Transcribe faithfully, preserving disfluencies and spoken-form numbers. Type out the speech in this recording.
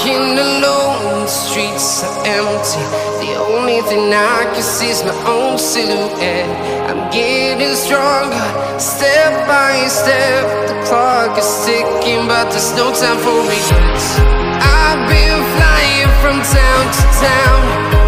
walking alone, the streets are empty. The only thing I can see is my own silhouette. I'm getting stronger, step by step. The clock is ticking, but there's no time for regrets. I've been flying from town to town,